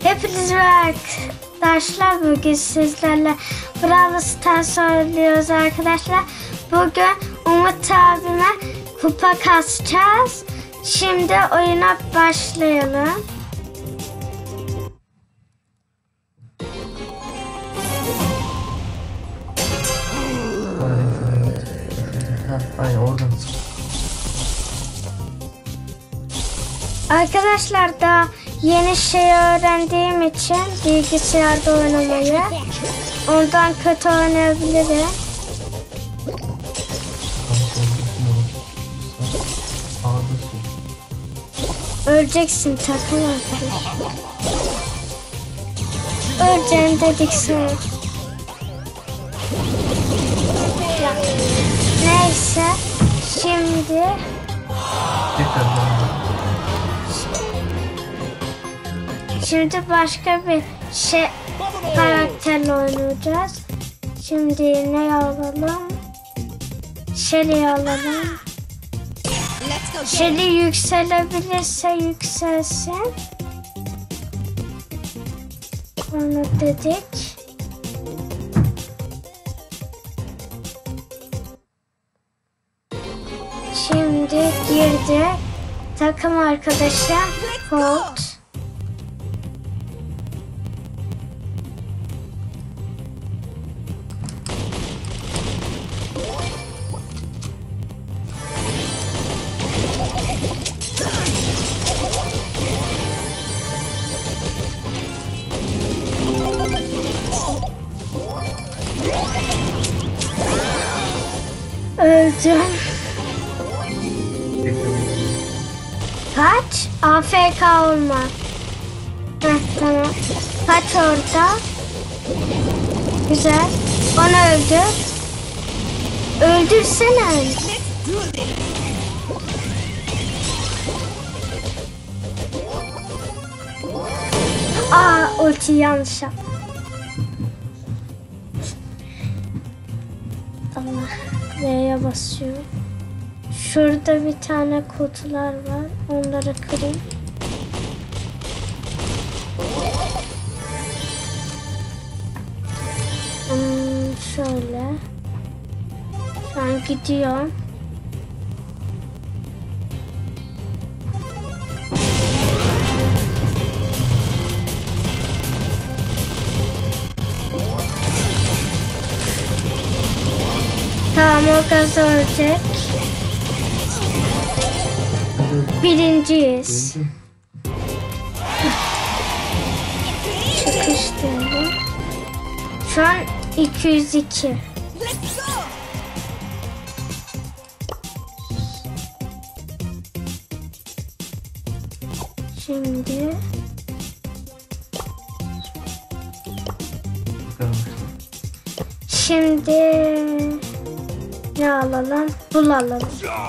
Hepinize arkadaşlar, bugün sizlerle Brawl Stars oynuyoruz arkadaşlar. Bugün Umut abime kupa kasacağız. Şimdi oyuna başlayalım. Aynen oradan. Arkadaşlar da yeni şey öğrendiğim için bilgisayarda oynamayı, ondan kötü oynayabilirim. Öleceksin takım arkadaş. Öleceğim dedik sana. Neyse Şimdi başka bir şey karakterle oynayacağız. Şimdi ne alalım? Shelly'i alalım. Shelly yükselebilirse yükselsin. Onu dedik. Şimdi girdi. Takım arkadaşı Colt. Öldüm. Kaç? AFK olma. Tamam. Kaç orada? Güzel. Onu öldür. Öldürsene. Ulti yanlış yap. Allah. V'ye basıyor. Şurada bir tane kutular var. Onları kırayım. Şöyle. Şu an gidiyorum. Tamam, o kazanacak. Birinciyiz. Çıkıştırdım. Şu an 202. Şimdi ne alalım? Bul alalım.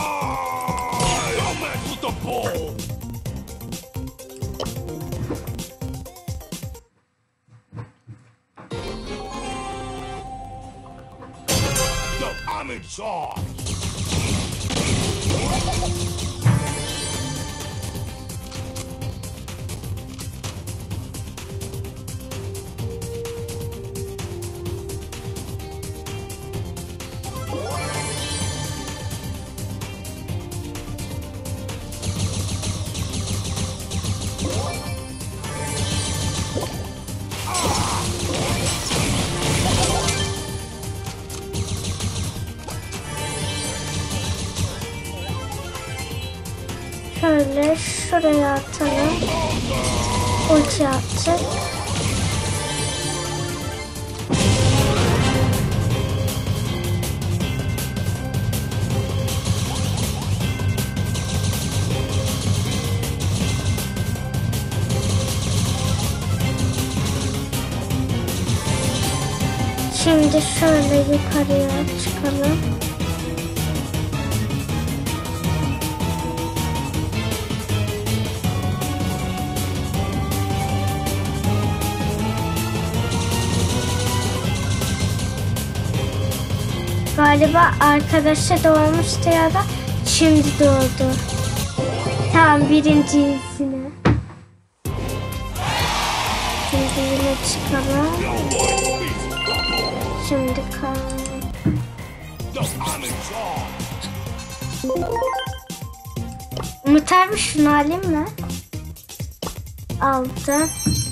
Şöyle şuraya atalım. Ulti attık. Şimdi şöyle yukarıya çıkalım. Galiba arkadaşı doğmuştu ya da şimdi doğdu. Tamam, birinciyiz yine. Şimdi yine çıkalım. Şimdi kal. Umut abi şunu alayım mı? Aldım.